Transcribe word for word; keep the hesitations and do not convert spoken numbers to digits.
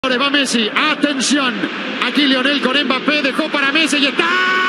Va Messi, atención, aquí Lionel con Mbappé, dejó para Messi y está.